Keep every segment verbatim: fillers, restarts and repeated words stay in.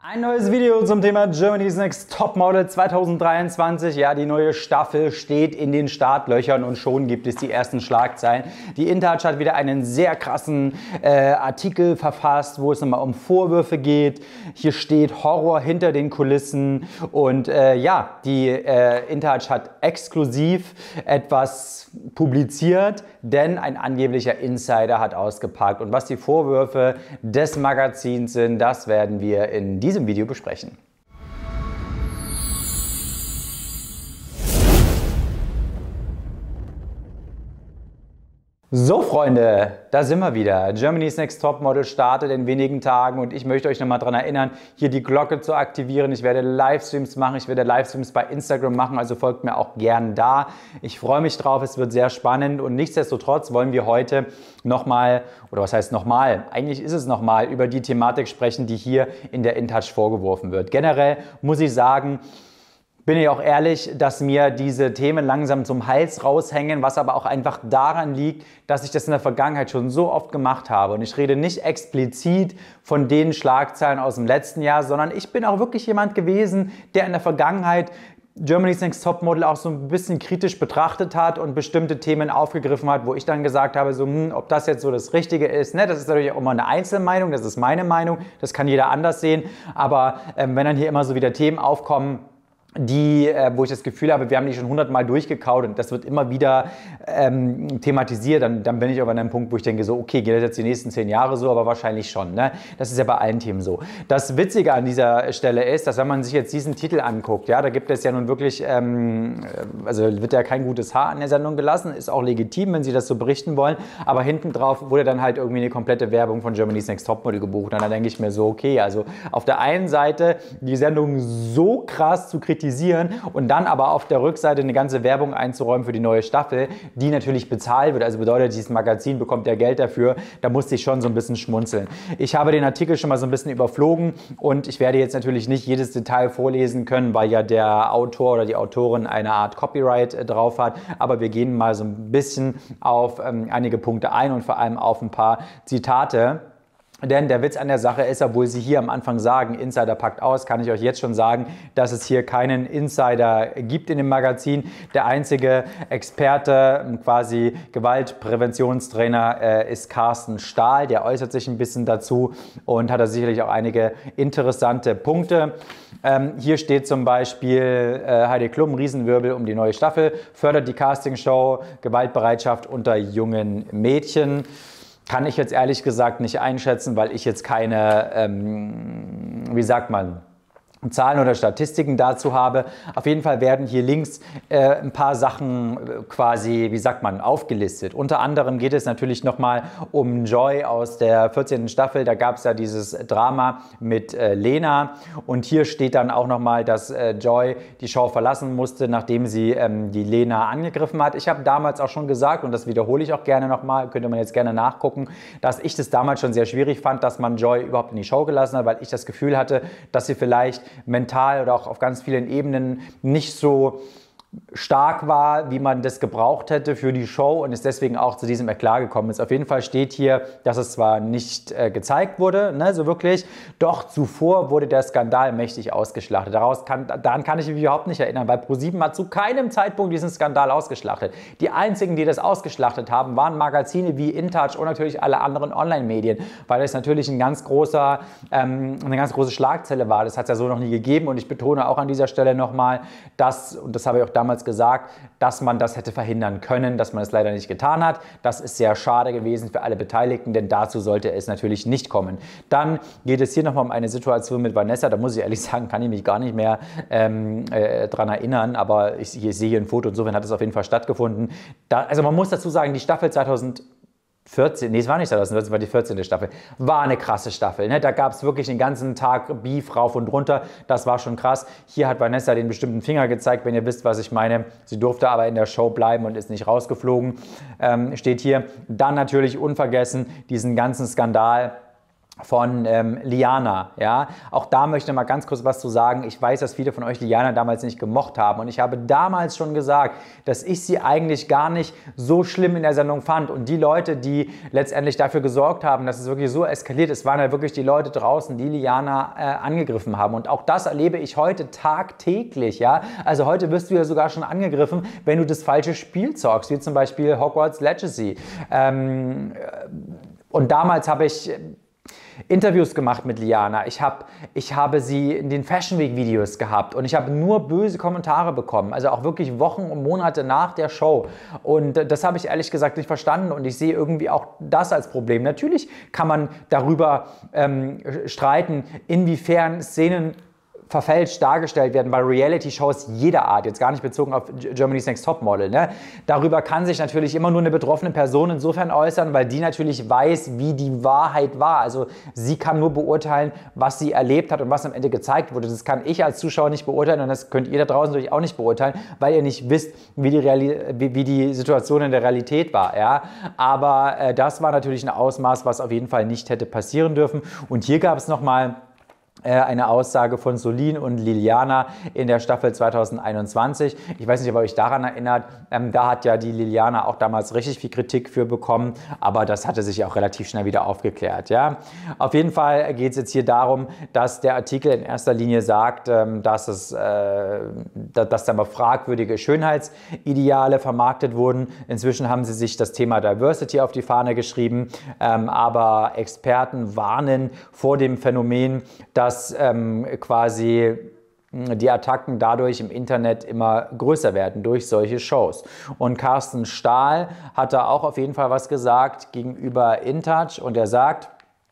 Ein neues Video zum Thema Germany's Next Topmodel zweitausenddreiundzwanzig. Ja, die neue Staffel steht in den Startlöchern und schon gibt es die ersten Schlagzeilen. Die InTouch hat wieder einen sehr krassen äh, Artikel verfasst, wo es nochmal um Vorwürfe geht. Hier steht Horror hinter den Kulissen und äh, ja, die äh, InTouch hat exklusiv etwas publiziert, denn ein angeblicher Insider hat ausgepackt. Und was die Vorwürfe des Magazins sind, das werden wir in diesem Video besprechen. So Freunde, da sind wir wieder. Germany's Next Topmodel startet in wenigen Tagen und ich möchte euch nochmal daran erinnern, hier die Glocke zu aktivieren. Ich werde Livestreams machen, ich werde Livestreams bei Instagram machen, also folgt mir auch gern da. Ich freue mich drauf, es wird sehr spannend und nichtsdestotrotz wollen wir heute nochmal, oder was heißt nochmal, eigentlich ist es nochmal, über die Thematik sprechen, die hier in der InTouch vorgeworfen wird. Generell muss ich sagen, bin ich auch ehrlich, dass mir diese Themen langsam zum Hals raushängen, was aber auch einfach daran liegt, dass ich das in der Vergangenheit schon so oft gemacht habe. Und ich rede nicht explizit von den Schlagzeilen aus dem letzten Jahr, sondern ich bin auch wirklich jemand gewesen, der in der Vergangenheit Germany's Next Topmodel auch so ein bisschen kritisch betrachtet hat und bestimmte Themen aufgegriffen hat, wo ich dann gesagt habe, so, hm, ob das jetzt so das Richtige ist. Ne? Das ist natürlich auch immer eine Einzelmeinung, das ist meine Meinung, das kann jeder anders sehen. Aber ähm, wenn dann hier immer so wieder Themen aufkommen, die, äh, wo ich das Gefühl habe, wir haben die schon hundertmal durchgekaut und das wird immer wieder ähm, thematisiert, dann, dann bin ich aber an einem Punkt, wo ich denke so, okay, geht das jetzt die nächsten zehn Jahre so, aber wahrscheinlich schon. Ne? Das ist ja bei allen Themen so. Das Witzige an dieser Stelle ist, dass wenn man sich jetzt diesen Titel anguckt, ja, da gibt es ja nun wirklich, ähm, also wird ja kein gutes Haar an der Sendung gelassen, ist auch legitim, wenn Sie das so berichten wollen, aber hinten drauf wurde dann halt irgendwie eine komplette Werbung von Germany's Next Topmodel gebucht und dann denke ich mir so, okay, also auf der einen Seite die Sendung so krass zu kritisieren, und dann aber auf der Rückseite eine ganze Werbung einzuräumen für die neue Staffel, die natürlich bezahlt wird. Also bedeutet, dieses Magazin bekommt ja Geld dafür. Da musste ich schon so ein bisschen schmunzeln. Ich habe den Artikel schon mal so ein bisschen überflogen und ich werde jetzt natürlich nicht jedes Detail vorlesen können, weil ja der Autor oder die Autorin eine Art Copyright äh, drauf hat. Aber wir gehen mal so ein bisschen auf ähm, einige Punkte ein und vor allem auf ein paar Zitate. Denn der Witz an der Sache ist, obwohl sie hier am Anfang sagen, Insider packt aus, kann ich euch jetzt schon sagen, dass es hier keinen Insider gibt in dem Magazin. Der einzige Experte, quasi Gewaltpräventionstrainer, äh, ist Carsten Stahl. Der äußert sich ein bisschen dazu und hat da sicherlich auch einige interessante Punkte. Ähm, hier steht zum Beispiel äh, Heidi Klum, Riesenwirbel um die neue Staffel, fördert die Castingshow, Gewaltbereitschaft unter jungen Mädchen. Kann ich jetzt ehrlich gesagt nicht einschätzen, weil ich jetzt keine, ähm, wie sagt man, Zahlen oder Statistiken dazu habe. Auf jeden Fall werden hier links äh, ein paar Sachen äh, quasi, wie sagt man, aufgelistet. Unter anderem geht es natürlich nochmal um Joy aus der vierzehnten Staffel. Da gab es ja dieses Drama mit äh, Lena. Und hier steht dann auch nochmal, dass äh, Joy die Show verlassen musste, nachdem sie ähm, die Lena angegriffen hat. Ich habe damals auch schon gesagt, und das wiederhole ich auch gerne nochmal, könnte man jetzt gerne nachgucken, dass ich das damals schon sehr schwierig fand, dass man Joy überhaupt in die Show gelassen hat, weil ich das Gefühl hatte, dass sie vielleicht mental oder auch auf ganz vielen Ebenen nicht so stark war, wie man das gebraucht hätte für die Show und ist deswegen auch zu diesem Eklat gekommen ist. Auf jeden Fall steht hier, dass es zwar nicht äh, gezeigt wurde, ne, so wirklich, doch zuvor wurde der Skandal mächtig ausgeschlachtet. Daraus kann, daran kann ich mich überhaupt nicht erinnern, weil ProSieben hat zu keinem Zeitpunkt diesen Skandal ausgeschlachtet. Die einzigen, die das ausgeschlachtet haben, waren Magazine wie InTouch und natürlich alle anderen Online-Medien, weil es natürlich ein ganz großer, ähm, eine ganz große Schlagzeile war. Das hat es ja so noch nie gegeben und ich betone auch an dieser Stelle nochmal, dass, und das habe ich auch damals damals gesagt, dass man das hätte verhindern können, dass man es leider nicht getan hat. Das ist sehr schade gewesen für alle Beteiligten, denn dazu sollte es natürlich nicht kommen. Dann geht es hier nochmal um eine Situation mit Vanessa, da muss ich ehrlich sagen, kann ich mich gar nicht mehr ähm, äh, dran erinnern, aber ich, ich sehe hier ein Foto, insofern hat es auf jeden Fall stattgefunden. Da, also man muss dazu sagen, die Staffel zweitausendvierzehn, nee, es war nicht zweitausendvierzehn, es war die vierzehnte Staffel, war eine krasse Staffel. Ne? Da gab es wirklich den ganzen Tag Beef rauf und runter, das war schon krass. Hier hat Vanessa den bestimmten Finger gezeigt, wenn ihr wisst, was ich meine. Sie durfte aber in der Show bleiben und ist nicht rausgeflogen, ähm, steht hier. Dann natürlich unvergessen diesen ganzen Skandal von ähm, Liana, ja, auch da möchte ich mal ganz kurz was zu sagen. Ich weiß, dass viele von euch Liana damals nicht gemocht haben und ich habe damals schon gesagt, dass ich sie eigentlich gar nicht so schlimm in der Sendung fand und die Leute, die letztendlich dafür gesorgt haben, dass es wirklich so eskaliert ist, waren ja wirklich die Leute draußen, die Liana äh, angegriffen haben und auch das erlebe ich heute tagtäglich, ja, also heute wirst du ja sogar schon angegriffen, wenn du das falsche Spiel zockst, wie zum Beispiel Hogwarts Legacy ähm, und damals habe ich Interviews gemacht mit Liana, ich, hab, ich habe sie in den Fashion Week Videos gehabt und ich habe nur böse Kommentare bekommen, also auch wirklich Wochen und Monate nach der Show und das habe ich ehrlich gesagt nicht verstanden und ich sehe irgendwie auch das als Problem. Natürlich kann man darüber ähm, streiten, inwiefern Szenen verfälscht dargestellt werden bei Reality-Shows jeder Art, jetzt gar nicht bezogen auf Germany's Next Topmodel. Ne? Darüber kann sich natürlich immer nur eine betroffene Person insofern äußern, weil die natürlich weiß, wie die Wahrheit war. Also sie kann nur beurteilen, was sie erlebt hat und was am Ende gezeigt wurde. Das kann ich als Zuschauer nicht beurteilen und das könnt ihr da draußen natürlich auch nicht beurteilen, weil ihr nicht wisst, wie die, Reali wie, wie die Situation in der Realität war. Ja? Aber äh, das war natürlich ein Ausmaß, was auf jeden Fall nicht hätte passieren dürfen. Und hier gab es nochmal eine Aussage von Solin und Liliana in der Staffel zweitausendeinundzwanzig. Ich weiß nicht, ob ihr euch daran erinnert. Ähm, da hat ja die Liliana auch damals richtig viel Kritik für bekommen, aber das hatte sich auch relativ schnell wieder aufgeklärt. Ja? Auf jeden Fall geht es jetzt hier darum, dass der Artikel in erster Linie sagt, ähm, dass, es, äh, dass da mal fragwürdige Schönheitsideale vermarktet wurden. Inzwischen haben sie sich das Thema Diversity auf die Fahne geschrieben, ähm, aber Experten warnen vor dem Phänomen, dass dass ähm, quasi die Attacken dadurch im Internet immer größer werden durch solche Shows. Und Carsten Stahl hat da auch auf jeden Fall was gesagt gegenüber InTouch und er sagt,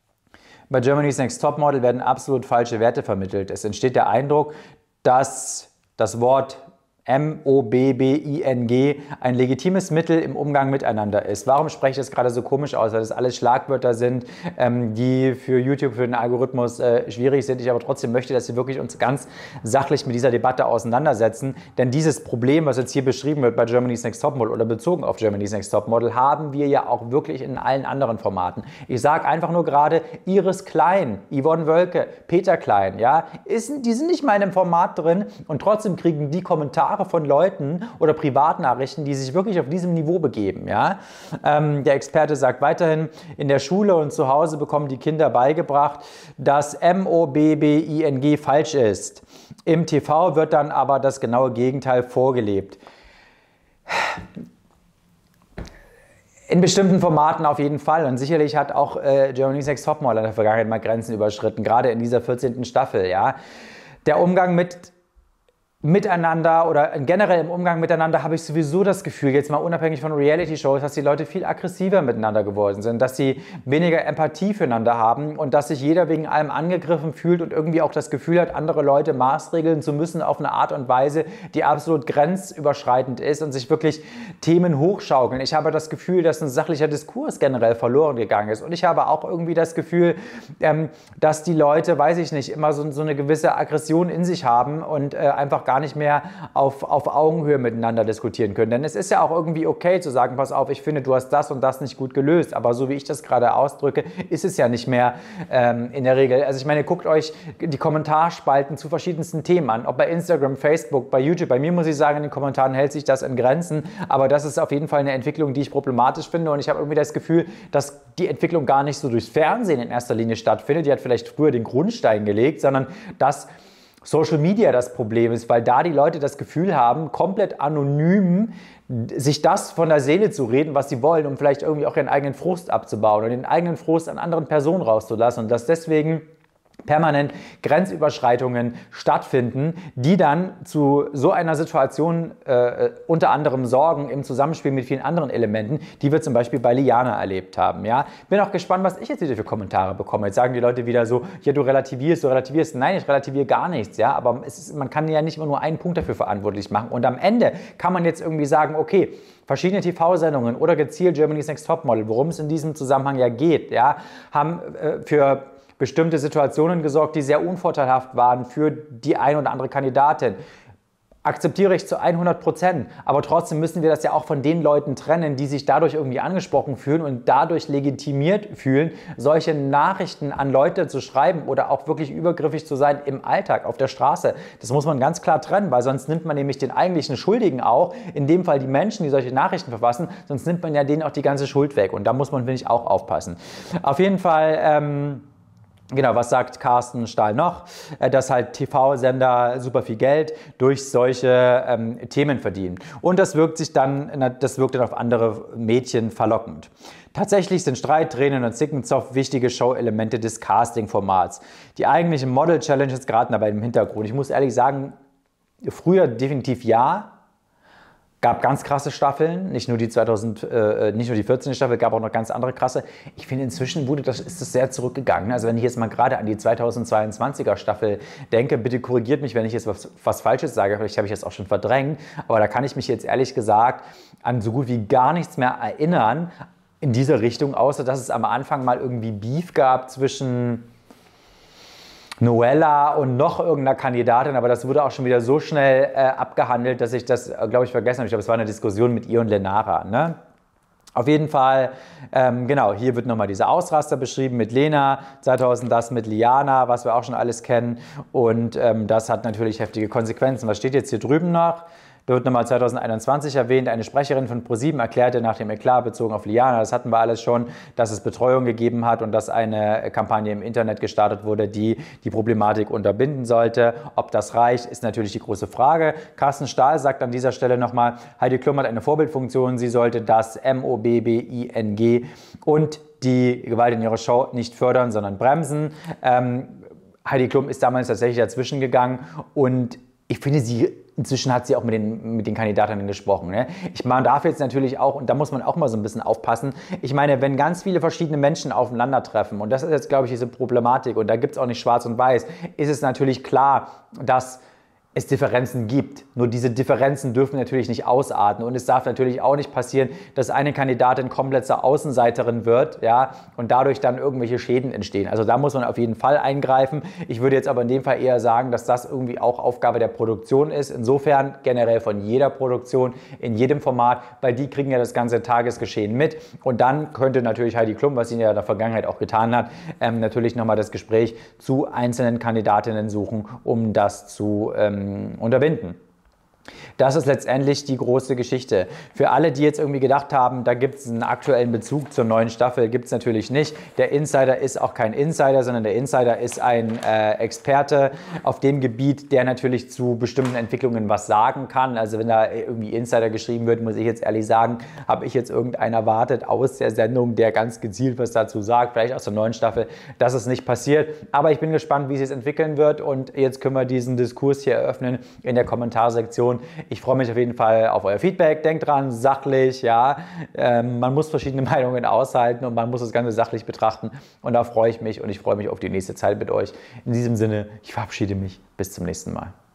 bei Germany's Next Topmodel werden absolut falsche Werte vermittelt. Es entsteht der Eindruck, dass das Wort M O B B I N G ein legitimes Mittel im Umgang miteinander ist. Warum spreche ich das gerade so komisch aus? Weil das alles Schlagwörter sind, ähm, die für YouTube, für den Algorithmus äh, schwierig sind. Ich aber trotzdem möchte, dass wir wirklich uns ganz sachlich mit dieser Debatte auseinandersetzen. Denn dieses Problem, was jetzt hier beschrieben wird bei Germany's Next Topmodel oder bezogen auf Germany's Next Topmodel, haben wir ja auch wirklich in allen anderen Formaten. Ich sage einfach nur gerade, Iris Klein, Yvonne Wölke, Peter Klein, ja, ist, die sind nicht mal in einem Format drin und trotzdem kriegen die Kommentare von Leuten oder Privatnachrichten, die sich wirklich auf diesem Niveau begeben. Ja? Ähm, der Experte sagt weiterhin, in der Schule und zu Hause bekommen die Kinder beigebracht, dass M O B B I N G falsch ist. Im T V wird dann aber das genaue Gegenteil vorgelebt. In bestimmten Formaten auf jeden Fall und sicherlich hat auch äh, Germany's Next Topmodel in der Vergangenheit mal Grenzen überschritten, gerade in dieser vierzehnten Staffel. Ja? Der Umgang mit Miteinander oder generell im Umgang miteinander habe ich sowieso das Gefühl, jetzt mal unabhängig von Reality-Shows, dass die Leute viel aggressiver miteinander geworden sind, dass sie weniger Empathie füreinander haben und dass sich jeder wegen allem angegriffen fühlt und irgendwie auch das Gefühl hat, andere Leute maßregeln zu müssen auf eine Art und Weise, die absolut grenzüberschreitend ist und sich wirklich Themen hochschaukeln. Ich habe das Gefühl, dass ein sachlicher Diskurs generell verloren gegangen ist und ich habe auch irgendwie das Gefühl, ähm, dass die Leute, weiß ich nicht, immer so, so eine gewisse Aggression in sich haben und äh, einfach gar nicht mehr auf, auf Augenhöhe miteinander diskutieren können. Denn es ist ja auch irgendwie okay zu sagen, pass auf, ich finde, du hast das und das nicht gut gelöst. Aber so wie ich das gerade ausdrücke, ist es ja nicht mehr ähm, in der Regel. Also ich meine, guckt euch die Kommentarspalten zu verschiedensten Themen an. Ob bei Instagram, Facebook, bei YouTube. Bei mir muss ich sagen, in den Kommentaren hält sich das in Grenzen. Aber das ist auf jeden Fall eine Entwicklung, die ich problematisch finde. Und ich habe irgendwie das Gefühl, dass die Entwicklung gar nicht so durchs Fernsehen in erster Linie stattfindet. Die hat vielleicht früher den Grundstein gelegt, sondern dass Social Media das Problem ist, weil da die Leute das Gefühl haben, komplett anonym sich das von der Seele zu reden, was sie wollen, um vielleicht irgendwie auch ihren eigenen Frust abzubauen und den eigenen Frust an anderen Personen rauszulassen und dass deswegen permanent Grenzüberschreitungen stattfinden, die dann zu so einer Situation äh, unter anderem sorgen im Zusammenspiel mit vielen anderen Elementen, die wir zum Beispiel bei Liana erlebt haben. Ja? Bin auch gespannt, was ich jetzt wieder für Kommentare bekomme. Jetzt sagen die Leute wieder so, ja, du relativierst, du relativierst. Nein, ich relativiere gar nichts. Ja? Aber es ist, man kann ja nicht immer nur einen Punkt dafür verantwortlich machen. Und am Ende kann man jetzt irgendwie sagen, okay, verschiedene T V-Sendungen oder gezielt Germany's Next Topmodel, worum es in diesem Zusammenhang ja geht, ja, haben äh, für bestimmte Situationen gesorgt, die sehr unvorteilhaft waren für die ein oder andere Kandidatin. akzeptiere ich zu hundert Prozent. Aber trotzdem müssen wir das ja auch von den Leuten trennen, die sich dadurch irgendwie angesprochen fühlen und dadurch legitimiert fühlen, solche Nachrichten an Leute zu schreiben oder auch wirklich übergriffig zu sein im Alltag, auf der Straße. Das muss man ganz klar trennen, weil sonst nimmt man nämlich den eigentlichen Schuldigen auch, in dem Fall die Menschen, die solche Nachrichten verfassen, sonst nimmt man ja denen auch die ganze Schuld weg. Und da muss man, finde ich, auch aufpassen. Auf jeden Fall... Ähm, Genau, was sagt Carsten Stahl noch? Dass halt T V-Sender super viel Geld durch solche ähm, Themen verdienen. Und das wirkt sich dann, das wirkt dann auf andere Mädchen verlockend. Tatsächlich sind Streit, Tränen und Zickenzoff wichtige Show-Elemente des Casting-Formats. Die eigentliche Model-Challenge ist gerade dabei im Hintergrund. Ich muss ehrlich sagen, früher definitiv ja. Gab ganz krasse Staffeln, nicht nur die zweitausend, äh, nicht nur die vierzehnte Staffel, gab auch noch ganz andere krasse. Ich finde, inzwischen wurde das, ist das sehr zurückgegangen. Also wenn ich jetzt mal gerade an die zweitausendzweiundzwanziger Staffel denke, bitte korrigiert mich, wenn ich jetzt was, was Falsches sage, vielleicht habe ich das auch schon verdrängt, aber da kann ich mich jetzt ehrlich gesagt an so gut wie gar nichts mehr erinnern in dieser Richtung, außer dass es am Anfang mal irgendwie Beef gab zwischen Noella und noch irgendeiner Kandidatin, aber das wurde auch schon wieder so schnell äh, abgehandelt, dass ich das, äh, glaube ich, vergessen habe. Ich glaube, es war eine Diskussion mit ihr und Lenara, ne? Auf jeden Fall, ähm, genau, hier wird nochmal dieser Ausraster beschrieben mit Lena, zweitausend das mit Liana, was wir auch schon alles kennen, und ähm, das hat natürlich heftige Konsequenzen. Was steht jetzt hier drüben noch? Da wird nochmal zweitausendeinundzwanzig erwähnt, eine Sprecherin von ProSieben erklärte nach dem Eklat bezogen auf Liana, das hatten wir alles schon, dass es Betreuung gegeben hat und dass eine Kampagne im Internet gestartet wurde, die die Problematik unterbinden sollte. Ob das reicht, ist natürlich die große Frage. Carsten Stahl sagt an dieser Stelle nochmal, Heidi Klum hat eine Vorbildfunktion, sie sollte das M O B B I N G und die Gewalt in ihrer Show nicht fördern, sondern bremsen. Ähm, Heidi Klum ist damals tatsächlich dazwischen gegangen und ich finde, sie inzwischen hat sie auch mit den, mit den Kandidatinnen gesprochen. Ne? Ich, man darf jetzt natürlich auch, und da muss man auch mal so ein bisschen aufpassen, ich meine, wenn ganz viele verschiedene Menschen aufeinandertreffen, und das ist jetzt, glaube ich, diese Problematik, und da gibt es auch nicht schwarz und weiß, ist es natürlich klar, dass es Differenzen gibt. Nur diese Differenzen dürfen natürlich nicht ausarten. Und es darf natürlich auch nicht passieren, dass eine Kandidatin komplett zur Außenseiterin wird, ja, und dadurch dann irgendwelche Schäden entstehen. Also da muss man auf jeden Fall eingreifen. Ich würde jetzt aber in dem Fall eher sagen, dass das irgendwie auch Aufgabe der Produktion ist. Insofern generell von jeder Produktion, in jedem Format, weil die kriegen ja das ganze Tagesgeschehen mit. Und dann könnte natürlich Heidi Klum, was sie ja in der Vergangenheit auch getan hat, ähm, natürlich nochmal das Gespräch zu einzelnen Kandidatinnen suchen, um das zu ähm, unterbinden. Das ist letztendlich die große Geschichte. Für alle, die jetzt irgendwie gedacht haben, da gibt es einen aktuellen Bezug zur neuen Staffel, gibt es natürlich nicht. Der Insider ist auch kein Insider, sondern der Insider ist ein äh, Experte auf dem Gebiet, der natürlich zu bestimmten Entwicklungen was sagen kann. Also wenn da irgendwie Insider geschrieben wird, muss ich jetzt ehrlich sagen, habe ich jetzt irgendeinen erwartet aus der Sendung, der ganz gezielt was dazu sagt, vielleicht aus der neuen Staffel, dass es nicht passiert. Aber ich bin gespannt, wie es sich entwickeln wird, und jetzt können wir diesen Diskurs hier eröffnen in der Kommentarsektion. Ich freue mich auf jeden Fall auf euer Feedback. Denkt dran, sachlich, ja. Ähm, man muss verschiedene Meinungen aushalten und man muss das Ganze sachlich betrachten. Und da freue ich mich, und ich freue mich auf die nächste Zeit mit euch. In diesem Sinne, ich verabschiede mich. Bis zum nächsten Mal.